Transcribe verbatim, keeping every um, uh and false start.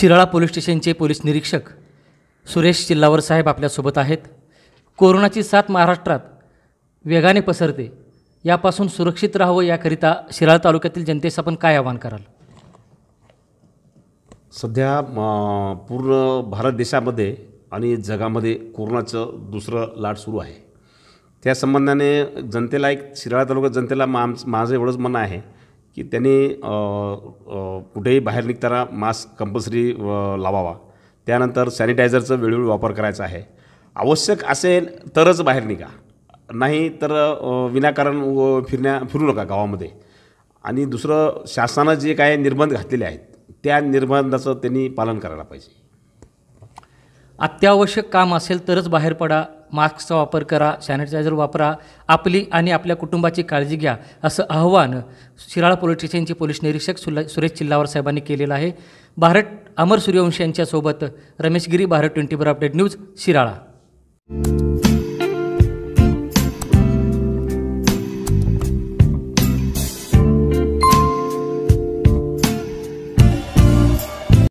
Shirala police स्टेशनचे police निरीक्षक सुरेश चिल्लावर साहेब आपल्यासोबत आहेत. कोरोनाची साथ महाराष्ट्रात वेगाने पसरते, यापासून सुरक्षित राहावं याकरिता शिराळा तालुक्यातील जनतेस आपण काय आवाहन कराल? सध्या म, पूर्ण भारत देशामध्ये आणि जगामध्ये कोरोनाचं दुसरं लाट सुरू आहे. त्या संबंधाने जनतेला एक शिराळा तालुक्यात जनतेला मा माझं एवढंच म्हणणं आहे की त्यांनी अ, अ, कुठेही बाहेर निघताना मास्क कंपल्सरी लावावा. त्यानंतर सॅनिटायझरचं वेळोवेळी वापर करायचा आहे. आवश्यक असेल तरच बाहेर निघा, नाही तर अ, विनाकारण व फिरण्या फिरू नका गावामध्ये. आणि दुसरं, शासनानं जे काय निर्बंध घातलेले आहेत त्या निर्बंधाचं त्यांनी पालन करायला पाहिजे. अत्यावश्यक काम असेल तरच बाहेर पडा, मास्कचा वापर करा, सॅनिटायझर वापरा, आपली आणि आपल्या कुटुंबाची काळजी घ्या, असं आव्हान शिराळा पोलीस स्टेशनचे पोलीस निरीक्षक सुला सुरेश चिल्लावर साहेबांनी केलेलं आहे. भारत अमर सूर्यवंशी यांच्यासोबत Ramesh Giri, Bharat twenty four update news, Shirala.